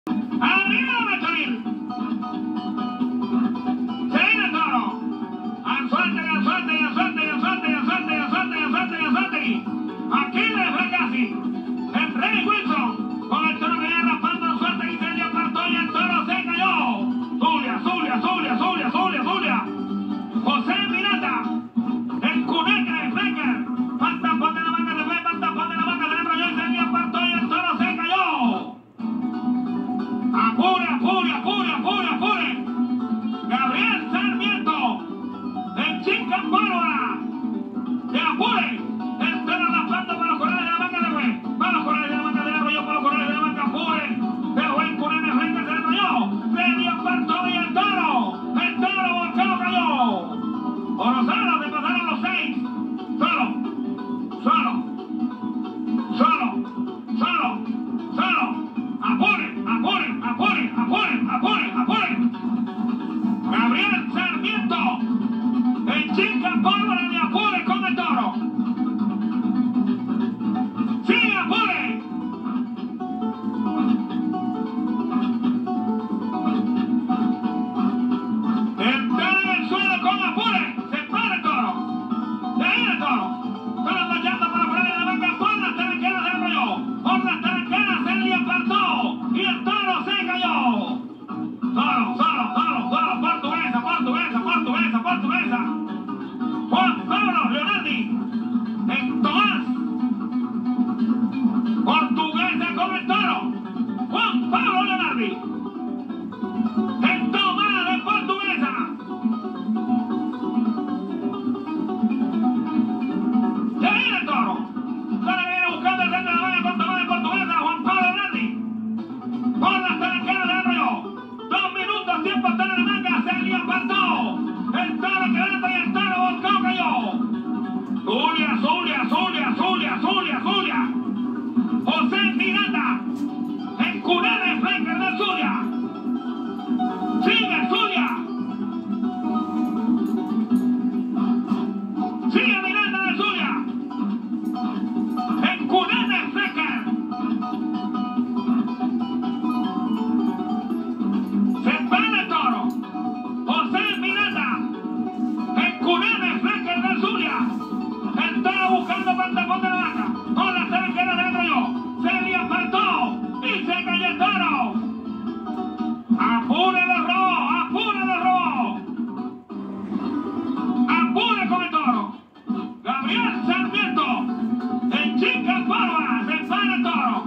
Arriba Bechamil. Se viene el toro. Anzuategui, Anzuategui, Anzuategui, Anzuategui, Anzuategui, Anzuategui, Anzuategui, Anzuategui. Aquiles Fracassi. El Rey Wilson. Con el toro que viene raspando Anzuategui, se le apartó y el toro se cayó. Zulia, Zulia, Zulia, Zulia, Zulia, Zulia. José Miranda. El cuneca de Flecker. Pantapón de la manga se fue, pantapón de la manga se le enrolló y se le apartó y el toro se cayó. Apure, apure, apure, apure, apure. Gabriel Sarmiento. El Chica Bárbara. De Apure. El toro raspando para los corrales de la manga se fue. Para los corrales de la manga se le enrolló, para los corrales de la manga Apure. Dejó el cunene de Flecker, se le enrolló. Se le apartó y el toro volcado cayó. Orozano, se pasaron los 6. Solo, solo, solo, solo, solo. Apure, apure, apure, apure, apure, apure. Gabriel Sarmiento. El Chica Bárbara de Apure con el toro. ¡Sí, Apure! Entra en el suelo con Apure. Se para el toro. De ahí el toro. Toro tallando para fuera de la manga. Por las taranqueras se enrolló. Por las taranqueras se le apartó. Y el toro se cayó. Solo, solo, solo, solo. Portuguesa, portuguesa, portuguesa, portuguesa. Juan Pablo Leonardi. En Tomás. Portuguesa con el toro. Juan Pablo Leonardi. En Tomás de Portuguesa. Ya viene el toro. Ahora viene buscando el centro de la manga con Tomás de Portuguesa. Juan Pablo Leonardi. Por las taranqueras de arroyo. 2 minutos, tiempo está en la manga. Se le apartó. El toro que levanta y el toro volcado cayó. Zulia, Zulia, Zulia, Zulia, Zulia, Zulia. José Miranda. En cunene Flecker del Zulia. Sigue Zulia. Sigue Miranda del Zulia. En cunene Flecker. Se para el toro. José Miranda. En cunene Flecker del Zulia. El toro buscando pantapón de la vaca. Con las taranqueras se le enrolló. Se le apartó. Y se cayó el toro. Apure de robo. Apure de robo. Apure con el toro. Gabriel Sarmiento. El Chica Bárbara. Se para el toro.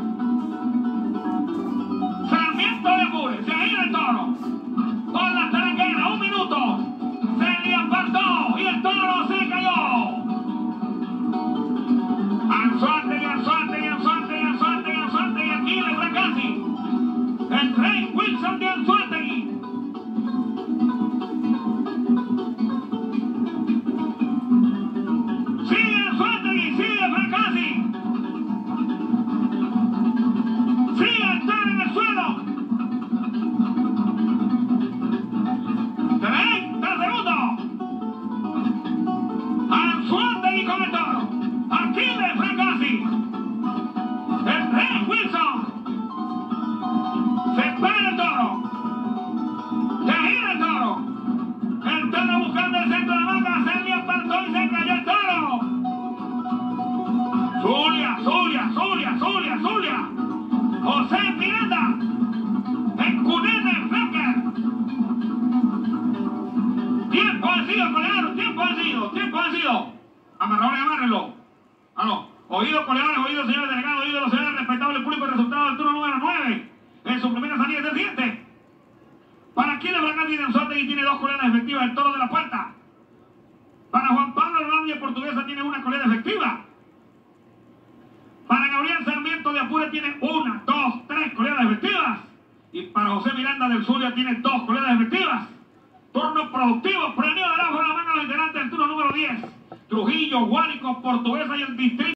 Sarmiento de Apure. Se ha ido el toro. Con las taranqueras. 1 minuto. Se le apartó. Y el toro se cayó. Anzuategui, Anzuategui, Anzuategui, Anzuategui, Anzuategui, Aquiles Fracassi. El Rey Wilson de Anzuategui. Sigue Anzuategui, sigue Fracassi. Sigue el toro en el suelo. 30 segundos. Anzuategui con el toro. Aquiles Fracassi. El Rey Wilson. Se para el toro. Se gira el toro. El toro buscando el centro de la manga. Se le apartó y se cayó el toro. Zulia, Zulia, Zulia, Zulia, Zulia. José Miranda. En cunene Flecker. Tiempo vencido, coleados. Tiempo vencido. Tiempo vencido. Amarradores, amárrenlo. Ah, no. Oídos, coleadores, oídos, señores delegados, oídos, los señores respetables público, el resultado del turno número 9. En su primera salida es el siguiente. Para Aquiles Fracassi de Anzuategui tiene 2 coleadas efectivas, el toro de la puerta. Para Juan Pablo Leonardi de Portuguesa tiene 1 coleada efectiva. Para Gabriel Sarmiento de Apure tiene 1, 2, 3 coleadas efectivas. Y para José Miranda del Zulia tiene 2 coleadas efectivas. Turno productivo, premio de la manga a los integrantes del turno número 10. Trujillo, Guárico, Portuguesa y el distrito.